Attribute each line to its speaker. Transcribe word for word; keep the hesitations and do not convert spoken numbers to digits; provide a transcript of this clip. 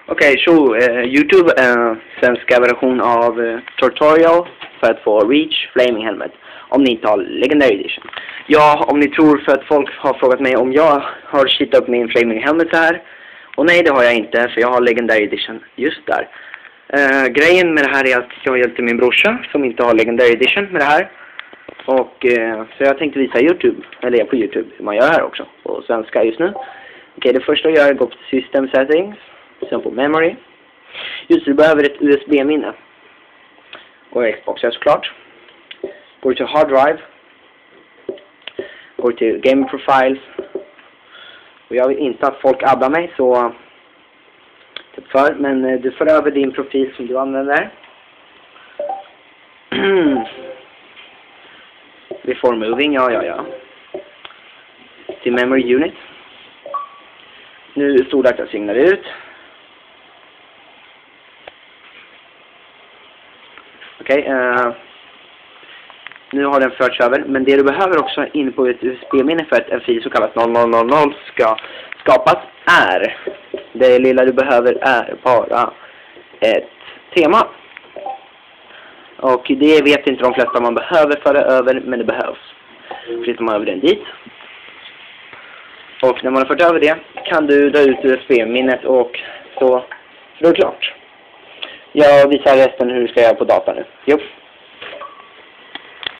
Speaker 1: Okej, okay, så uh, YouTube, uh, svenska version av uh, tutorial för att få Reach Flaming Helmet. Om ni inte har Legendary Edition. Ja, om ni tror, för att folk har frågat mig om jag har cheatat upp min Flaming Helmet så här. Och nej, det har jag inte, för jag har Legendary Edition just där. Uh, grejen med det här är att jag hjälpte min brorsa som inte har Legendary Edition med det här. Och uh, så jag tänkte visa YouTube, eller på YouTube, hur man gör här också. På svenska just nu. Okej, okay, det första jag gör är att gå på System Settings. Sen på Memory. Just det, du behöver ett U S B-minne. Och Xbox, ja, såklart. Går till Hard Drive. Går till Game Profiles. Och jag vill inte att folk abbar mig, så typ för. Men du får över din profil som du använder. Before moving, ja, ja, ja. Till Memory Unit. Nu stod det att jag signar ut. Okej, okay, uh, nu har den förts över. Men det du behöver också in på ett U S B-minne för att en fil så kallat noll noll noll noll ska skapas är, det lilla du behöver är bara ett tema. Och det vet inte de flesta man behöver föra över, men det behövs. Flyttar man över den dit. Och när man har fört över det kan du dra ut U S B-minnet och så, så är det klart. Jag visar resten hur du ska göra på datorn nu. Jo.